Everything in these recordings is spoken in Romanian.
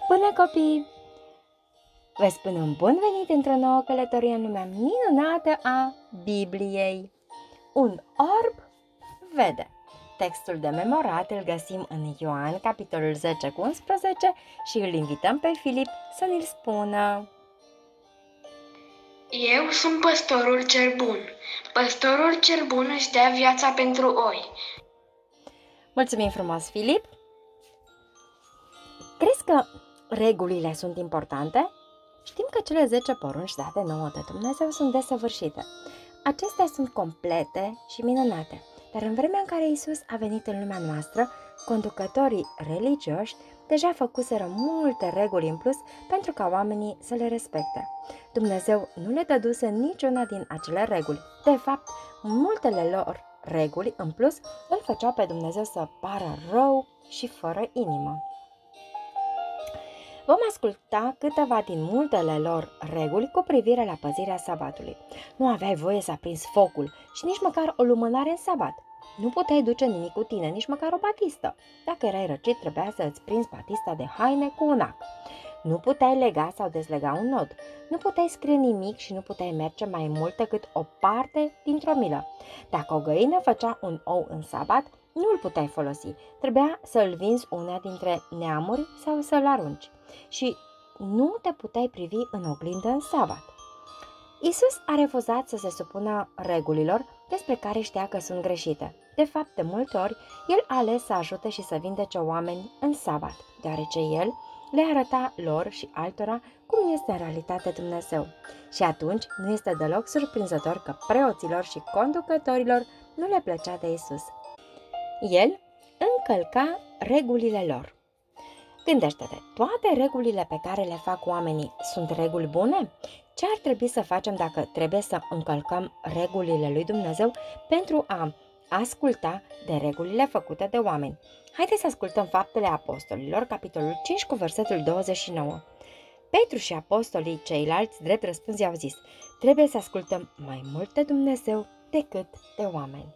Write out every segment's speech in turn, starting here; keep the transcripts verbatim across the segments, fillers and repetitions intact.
Bună copii! Vă spun un bun venit într-o nouă călătorie în lumea minunată a Bibliei. Un orb vede. Textul de memorat îl găsim în Ioan, capitolul zece cu unsprezece și îl invităm pe Filip să ne-l spună. Eu sunt păstorul cel bun. Păstorul cel bun își dea viața pentru oi. Mulțumim frumos, Filip! Crezi că regulile sunt importante? Știm că cele zece porunci date nouă de Dumnezeu sunt desăvârșite. Acestea sunt complete și minunate, dar în vremea în care Isus a venit în lumea noastră, conducătorii religioși deja făcuseră multe reguli în plus pentru ca oamenii să le respecte. Dumnezeu nu le dăduse niciuna din acele reguli. De fapt, multele lor reguli în plus îl făceau pe Dumnezeu să pară rău și fără inimă. Vom asculta câteva din multele lor reguli cu privire la păzirea sabatului. Nu aveai voie să aprinzi focul și nici măcar o lumânare în sabat. Nu puteai duce nimic cu tine, nici măcar o batistă. Dacă erai răcit, trebuia să îți prinzi batista de haine cu un ac. Nu puteai lega sau dezlega un nod. Nu puteai scrie nimic și nu puteai merge mai mult decât o parte dintr-o milă. Dacă o găină făcea un ou în sabat, nu îl puteai folosi. Trebuia să îl vinzi una dintre neamuri sau să-l arunci. Și nu te puteai privi în oglindă în sabat. Isus a refuzat să se supună regulilor despre care știa că sunt greșite. De fapt, de multe ori, el a ales să ajute și să vindece oameni în sabat, deoarece el le arăta lor și altora cum este în realitate Dumnezeu. Și atunci nu este deloc surprinzător că preoților și conducătorilor nu le plăcea de Isus. El încălca regulile lor. Gândește-te, toate regulile pe care le fac oamenii sunt reguli bune? Ce ar trebui să facem dacă trebuie să încălcăm regulile lui Dumnezeu pentru a asculta de regulile făcute de oameni? Haideți să ascultăm Faptele Apostolilor, capitolul cinci cu versetul douăzeci și nouă. Petru și apostolii ceilalți, drept răspuns, i-au zis: trebuie să ascultăm mai mult de Dumnezeu decât de oameni.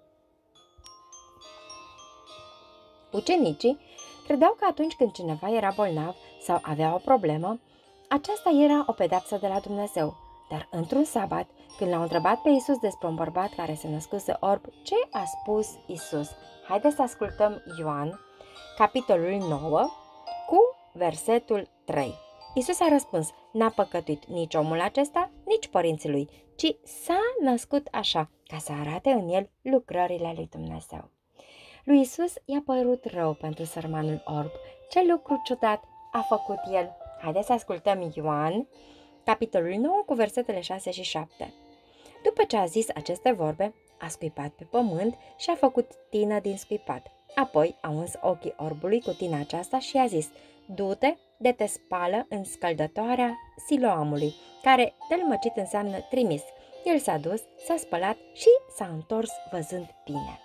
Ucenicii credeau că atunci când cineva era bolnav sau avea o problemă, aceasta era o pedeapsă de la Dumnezeu. Dar într-un sabat, când l-au întrebat pe Isus despre un bărbat care se născuse orb, ce a spus Isus? Haideți să ascultăm Ioan, capitolul nouă, cu versetul trei. Isus a răspuns: n-a păcătuit nici omul acesta, nici părinții lui, ci s-a născut așa, ca să arate în el lucrările lui Dumnezeu. Lui Isus i-a părut rău pentru sărmanul orb. Ce lucru ciudat a făcut el? Haideți să ascultăm Ioan, capitolul nouă, cu versetele șase și șapte. După ce a zis aceste vorbe, a scuipat pe pământ și a făcut tină din scuipat. Apoi a uns ochii orbului cu tina aceasta și a zis: du-te de te spală în scăldătoarea Siloamului, care tălmăcit înseamnă trimis. El s-a dus, s-a spălat și s-a întors văzând bine.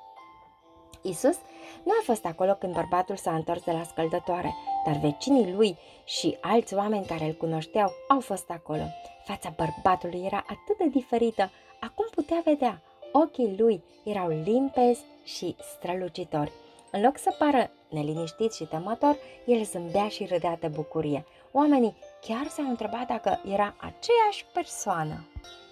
Isus nu a fost acolo când bărbatul s-a întors de la scăldătoare, dar vecinii lui și alți oameni care îl cunoșteau au fost acolo. Fața bărbatului era atât de diferită, acum putea vedea. Ochii lui erau limpezi și strălucitori. În loc să pară neliniștit și temător, el zâmbea și râdea de bucurie. Oamenii chiar s-au întrebat dacă era aceeași persoană.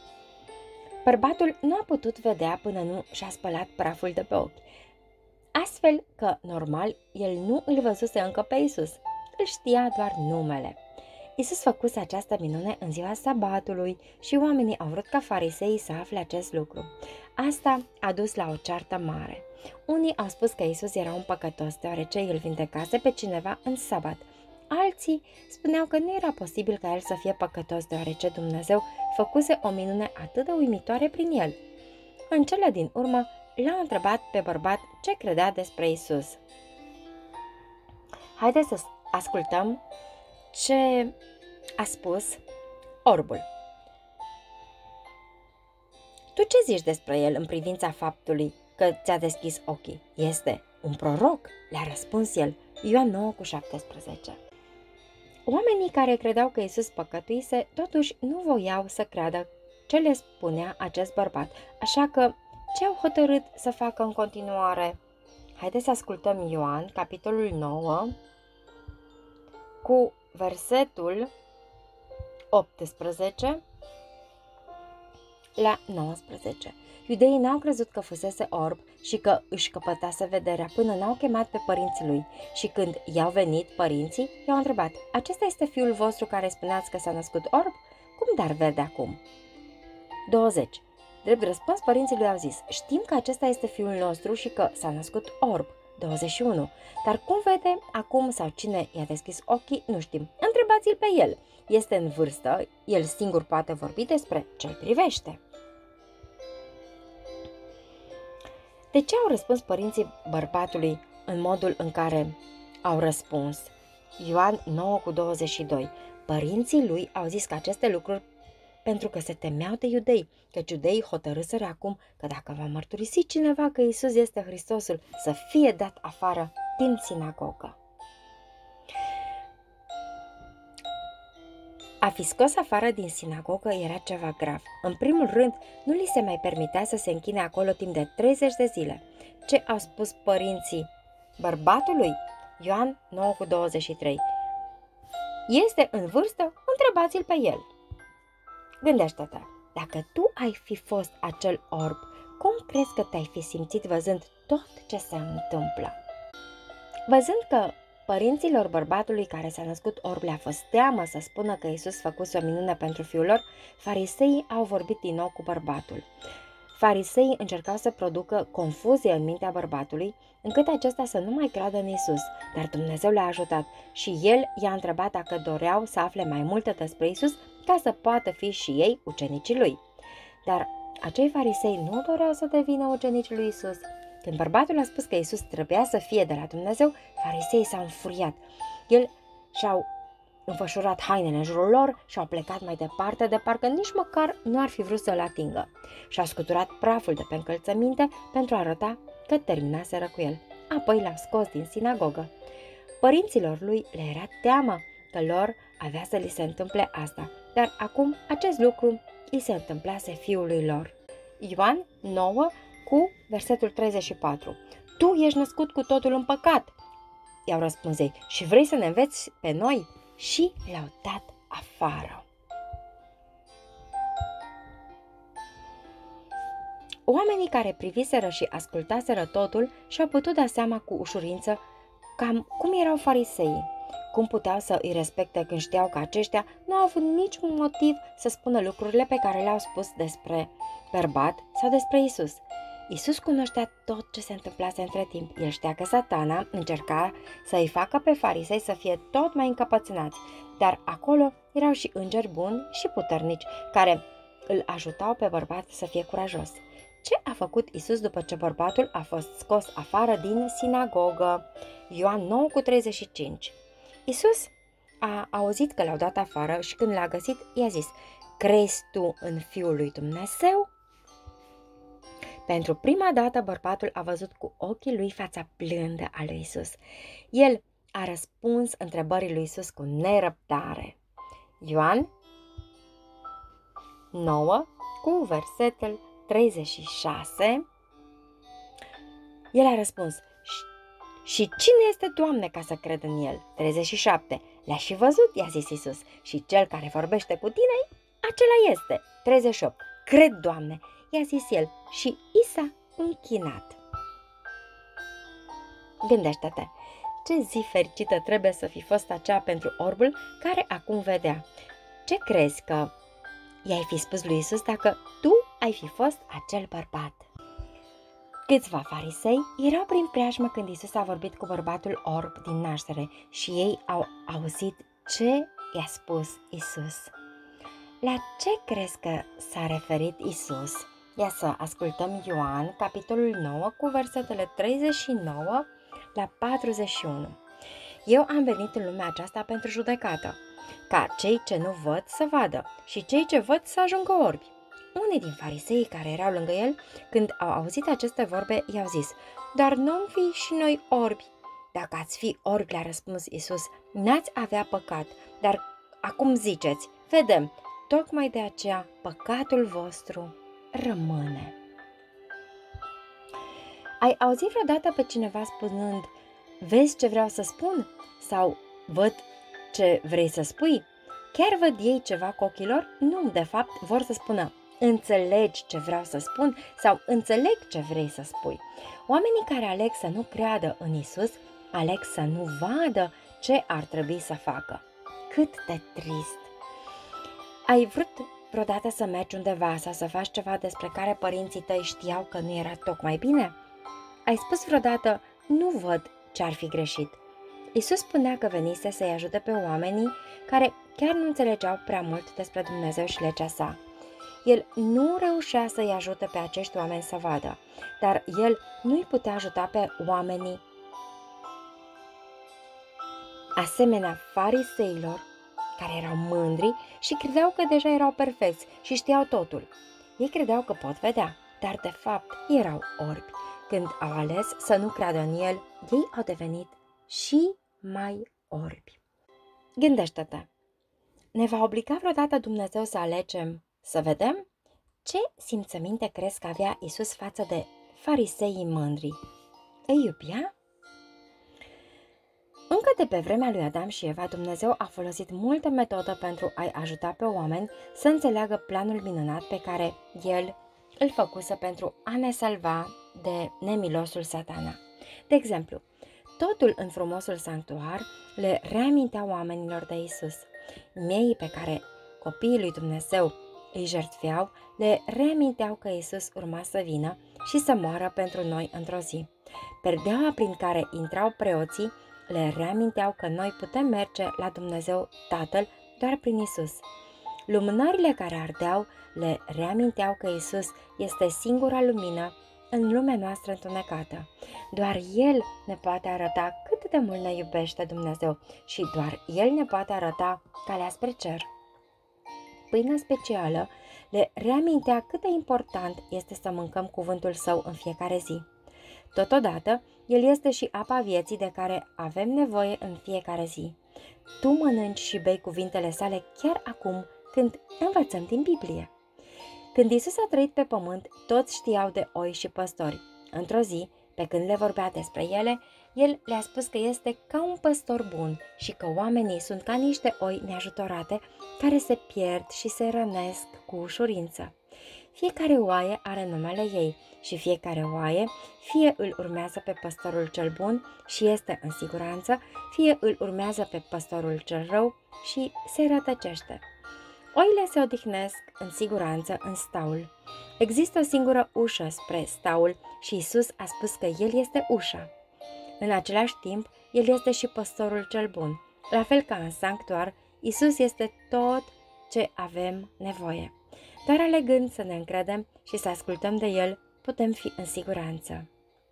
Bărbatul nu a putut vedea până nu și-a spălat praful de pe ochi, astfel că, normal, el nu îl văzuse încă pe Isus, îl știa doar numele. Isus făcuse această minune în ziua sabatului și oamenii au vrut ca fariseii să afle acest lucru. Asta a dus la o ceartă mare. Unii au spus că Isus era un păcătos deoarece îl vindecase pe cineva în sabat. Alții spuneau că nu era posibil ca el să fie păcătos deoarece Dumnezeu făcuse o minune atât de uimitoare prin el. În cele din urmă, l-a întrebat pe bărbat ce credea despre Isus. Haideți să ascultăm ce a spus orbul. Tu ce zici despre el în privința faptului că ți-a deschis ochii? Este un proroc, le-a răspuns el. Ioan nouă cu șaptesprezece. Oamenii care credeau că Isus păcătuise, totuși nu voiau să creadă ce le spunea acest bărbat, așa că ce au hotărât să facă în continuare? Haideți să ascultăm Ioan, capitolul nouă, cu versetul optsprezece la nouăsprezece. Iudeii n-au crezut că fusese orb și că își căpătase vederea până n-au chemat pe părinții lui. Și când i-au venit părinții, i-au întrebat: acesta este fiul vostru care spuneați că s-a născut orb? Cum dar vede acum? douăzeci. Drept răspuns, părinții lui au zis: știm că acesta este fiul nostru și că s-a născut orb. douăzeci și unu. Dar cum vede acum sau cine i-a deschis ochii, nu știm. Întrebați-l pe el. Este în vârstă, el singur poate vorbi despre ce-l privește. De ce au răspuns părinții bărbatului în modul în care au răspuns? Ioan nouă cu douăzeci și doi. Părinții lui au zis că aceste lucruri pentru că se temeau de iudei, căci iudeii hotărâsără acum că dacă va mărturisi cineva că Iisus este Hristosul, să fie dat afară din sinagogă. A fi scos afară din sinagogă era ceva grav. În primul rând, nu li se mai permitea să se închine acolo timp de treizeci de zile. Ce au spus părinții bărbatului? Ioan nouă cu douăzeci și trei. Este în vârstă? Întrebați-l pe el. Gândește-te, dacă tu ai fi fost acel orb, cum crezi că te-ai fi simțit văzând tot ce se întâmplă? Văzând că părinților bărbatului care s-a născut orb le-a fost teamă să spună că Iisus făcuse o minune pentru fiul lor, fariseii au vorbit din nou cu bărbatul. Fariseii încercau să producă confuzie în mintea bărbatului, încât acesta să nu mai creadă în Iisus, dar Dumnezeu le-a ajutat și el i-a întrebat dacă doreau să afle mai multe despre Iisus ca să poată fi și ei ucenicii lui. Dar acei farisei nu doreau să devină ucenicii lui Iisus. Când bărbatul a spus că Iisus trebuia să fie de la Dumnezeu, fariseii s-au înfuriat. El și-au înfășurat hainele în jurul lor și au plecat mai departe, de parcă nici măcar nu ar fi vrut să-l atingă. Și-au scuturat praful de pe încălțăminte pentru a arăta că terminaseră cu el. Apoi l-au scos din sinagogă. Părinților lui le era teamă că lor avea să li se întâmple asta, dar acum acest lucru îi se întâmplase fiului lor. Ioan nouă cu versetul treizeci și patru. Tu ești născut cu totul în păcat, i-au răspuns ei, și vrei să ne înveți pe noi? Și l-au dat afară. Oamenii care priviseră și ascultaseră totul și-au putut da seama cu ușurință cam cum erau fariseii, cum puteau să îi respecte când știau că aceștia nu au avut niciun motiv să spună lucrurile pe care le-au spus despre bărbat sau despre Iisus. Iisus cunoștea tot ce se întâmplase între timp. El știa că Satana încerca să îi facă pe farisei să fie tot mai încăpățânați, dar acolo erau și îngeri buni și puternici care îl ajutau pe bărbat să fie curajos. Ce a făcut Iisus după ce bărbatul a fost scos afară din sinagogă? Ioan nouă cu treizeci și cinci. Iisus a auzit că l-au dat afară și când l-a găsit, i-a zis: crezi tu în Fiul lui Dumnezeu? Pentru prima dată, bărbatul a văzut cu ochii lui fața blândă a lui Iisus. El a răspuns întrebării lui Iisus cu nerăbdare. Ioan nouă cu versetul treizeci și șase. El a răspuns: și cine este, Doamne, ca să cred în el? treizeci și șapte. Le-a și văzut, i-a zis Iisus, și cel care vorbește cu tine, acela este. treizeci și opt. Cred, Doamne, i-a zis el, și i s-a închinat. Gândește-te, ce zi fericită trebuie să fi fost aceea pentru orbul care acum vedea. Ce crezi că i-ai fi spus lui Iisus dacă tu ai fi fost acel bărbat? Câțiva farisei erau prin preajmă când Iisus a vorbit cu bărbatul orb din naștere și ei au auzit ce i-a spus Iisus. La ce crezi că s-a referit Iisus? Ia să ascultăm Ioan, capitolul nouă, cu versetele treizeci și nouă la patruzeci și unu. Eu am venit în lumea aceasta pentru judecată, ca cei ce nu văd să vadă și cei ce văd să ajungă orbi. Unii din fariseii care erau lângă el, când au auzit aceste vorbe, i-au zis: dar nu-mi fi și noi orbi? Dacă ați fi orbi, le-a răspuns Iisus, n-ați avea păcat, dar acum ziceți: vedem, tocmai de aceea păcatul vostru rămâne. Ai auzit vreodată pe cineva spunând: vezi ce vreau să spun? Sau văd ce vrei să spui? Chiar văd ei ceva cu ochii lor? Nu, de fapt, vor să spună, înțelegi ce vreau să spun sau înțeleg ce vrei să spui. Oamenii care aleg să nu creadă în Isus, aleg să nu vadă ce ar trebui să facă. Cât de trist! Ai vrut vreodată să mergi undeva sau să faci ceva despre care părinții tăi știau că nu era tocmai bine? Ai spus vreodată, nu văd ce ar fi greșit. Isus spunea că venise să-i ajute pe oamenii care chiar nu înțelegeau prea mult despre Dumnezeu și legea sa. El nu reușea să-i ajute pe acești oameni să vadă, dar el nu-i putea ajuta pe oamenii asemenea fariseilor, care erau mândri și credeau că deja erau perfecți și știau totul. Ei credeau că pot vedea, dar de fapt erau orbi. Când au ales să nu creadă în el, ei au devenit și mai orbi. Gândește-te, ne va obliga vreodată Dumnezeu să alegem să vedem? Ce simțăminte crezi că avea Isus față de fariseii mândri? Îi iubea? Încă de pe vremea lui Adam și Eva, Dumnezeu a folosit multe metode pentru a-i ajuta pe oameni să înțeleagă planul minunat pe care El îl făcuse pentru a ne salva de nemilosul Satana. De exemplu, totul în frumosul sanctuar le reamintea oamenilor de Isus. Miei pe care copiii lui Dumnezeu îi jertfeau le reaminteau că Isus urma să vină și să moară pentru noi într-o zi. Perdeaua prin care intrau preoții le reaminteau că noi putem merge la Dumnezeu Tatăl doar prin Isus. Lumânările care ardeau le reaminteau că Isus este singura lumină în lumea noastră întunecată. Doar El ne poate arăta cât de mult ne iubește Dumnezeu și doar El ne poate arăta calea spre cer. Pâinea specială le reamintea cât de important este să mâncăm cuvântul Său în fiecare zi. Totodată, El este și apa vieții de care avem nevoie în fiecare zi. Tu mănânci și bei cuvintele Sale chiar acum când învățăm din Biblie. Când Isus a trăit pe pământ, toți știau de oi și păstori. Într-o zi, pe când le vorbea despre ele, El le-a spus că este ca un păstor bun și că oamenii sunt ca niște oi neajutorate care se pierd și se rănesc cu ușurință. Fiecare oaie are numele ei și fiecare oaie fie îl urmează pe păstorul cel bun și este în siguranță, fie îl urmează pe păstorul cel rău și se rătăcește. Oile se odihnesc în siguranță în staul. Există o singură ușă spre staul și Isus a spus că El este ușa. În același timp, El este și păstorul cel bun. La fel ca în sanctuar, Isus este tot ce avem nevoie. Doar alegând să ne încredem și să ascultăm de El, putem fi în siguranță.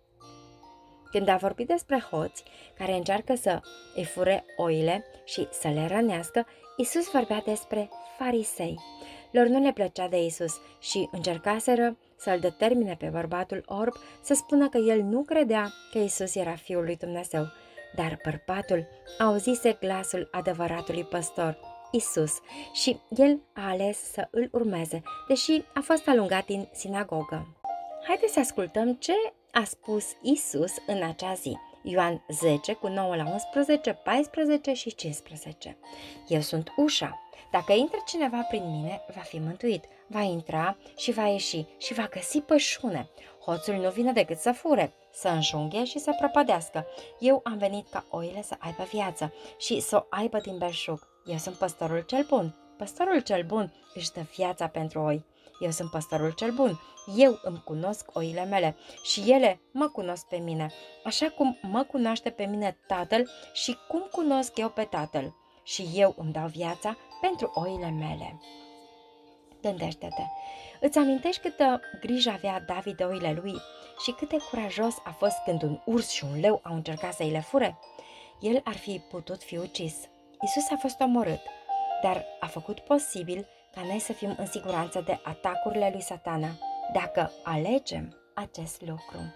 Când a vorbit despre hoți care încearcă să îi fure oile și să le rănească, Isus vorbea despre farisei. Lor nu le plăcea de Isus și încercaseră să-l determine pe bărbatul orb să spună că el nu credea că Isus era Fiul lui Dumnezeu. Dar bărbatul auzise glasul adevăratului păstor, Isus, și el a ales să îl urmeze, deși a fost alungat din sinagogă. Haideți să ascultăm ce a spus Isus în acea zi. Ioan zece, cu nouă la unsprezece, paisprezece și cincisprezece. Eu sunt ușa. Dacă intră cineva prin mine, va fi mântuit. Va intra și va ieși și va găsi pășune. Hoțul nu vine decât să fure, să înjunghe și să prăpădească. Eu am venit ca oile să aibă viață și să o aibă din belșug. Eu sunt păstorul cel bun. Păstorul cel bun își dă viața pentru oi. Eu sunt păstorul cel bun. Eu îmi cunosc oile mele și ele mă cunosc pe mine, așa cum mă cunoaște pe mine Tatăl și cum cunosc eu pe Tatăl. Și eu îmi dau viața pentru oile mele. Gândește-te, îți amintești câtă grijă avea David de oile lui și cât de curajos a fost când un urs și un leu au încercat să îi le fure? El ar fi putut fi ucis. Isus a fost omorât, dar a făcut posibil ca noi să fim în siguranță de atacurile lui Satana, dacă alegem acest lucru.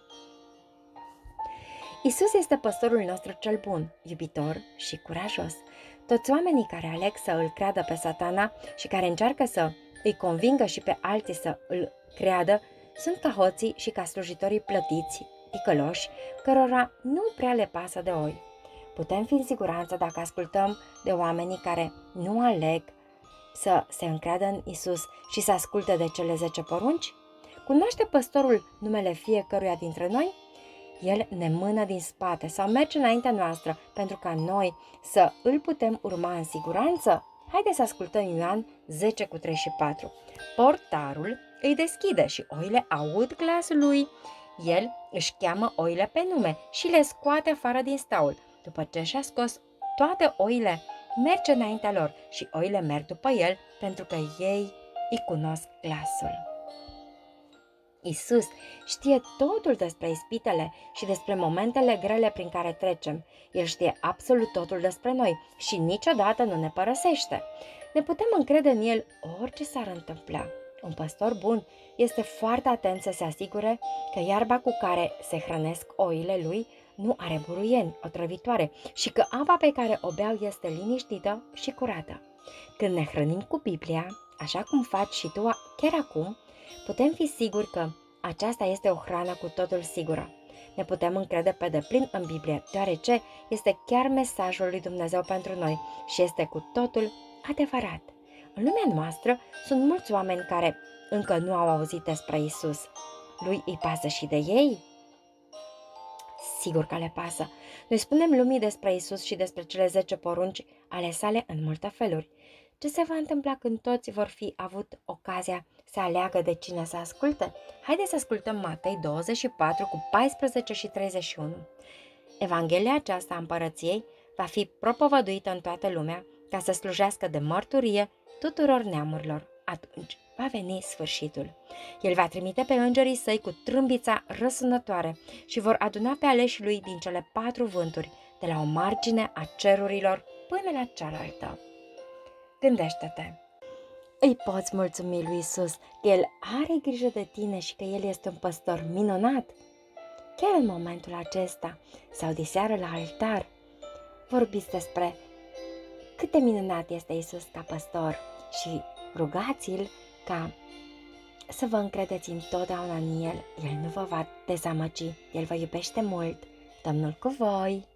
Isus este păstorul nostru cel bun, iubitor și curajos. Toți oamenii care aleg să îl creadă pe Satana și care încearcă să îi convingă și pe alții să îl creadă, sunt ca hoții și ca slujitorii plătiți, ticăloși, cărora nu prea le pasă de oi. Putem fi în siguranță dacă ascultăm de oamenii care nu aleg să se încreadă în Isus și să asculte de cele zece porunci? Cunoaște păstorul numele fiecăruia dintre noi? El ne mână din spate sau merge înaintea noastră pentru ca noi să îl putem urma în siguranță? Haideți să ascultăm Ioan zece cu trei și patru. Portarul îi deschide și oile aud glasul lui. El își cheamă oile pe nume și le scoate afară din staul. După ce și-a scos toate oile, merge înaintea lor și oile merg după el pentru că ei îi cunosc glasul. Isus știe totul despre ispitele și despre momentele grele prin care trecem. El știe absolut totul despre noi și niciodată nu ne părăsește. Ne putem încrede în El orice s-ar întâmpla. Un păstor bun este foarte atent să se asigure că iarba cu care se hrănesc oile lui nu are buruieni otrăvitoare și că apa pe care o beau este liniștită și curată. Când ne hrănim cu Biblia, așa cum faci și tu chiar acum, putem fi siguri că aceasta este o hrană cu totul sigură. Ne putem încrede pe deplin în Biblie, deoarece este chiar mesajul lui Dumnezeu pentru noi și este cu totul adevărat. În lumea noastră sunt mulți oameni care încă nu au auzit despre Isus. Lui îi pasă și de ei? Sigur că le pasă. Noi spunem lumii despre Isus și despre cele zece porunci ale sale în multe feluri. Ce se va întâmpla când toți vor fi avut ocazia să aleagă de cine să asculte? Haideți să ascultăm Matei douăzeci și patru cu paisprezece și treizeci și unu. Evanghelia aceasta a împărăției va fi propovăduită în toată lumea ca să slujească de mărturie tuturor neamurilor. Atunci va veni sfârșitul. El va trimite pe îngerii săi cu trâmbița răsunătoare și vor aduna pe aleșii lui din cele patru vânturi, de la o margine a cerurilor până la cealaltă. Gândește-te! Îi poți mulțumi lui Isus că El are grijă de tine și că El este un păstor minunat? Chiar în momentul acesta sau diseară la altar, vorbiți despre cât de minunat este Isus ca păstor și rugați-l ca să vă încredeți întotdeauna în El. El nu vă va dezamăgi, El vă iubește mult. Domnul cu voi!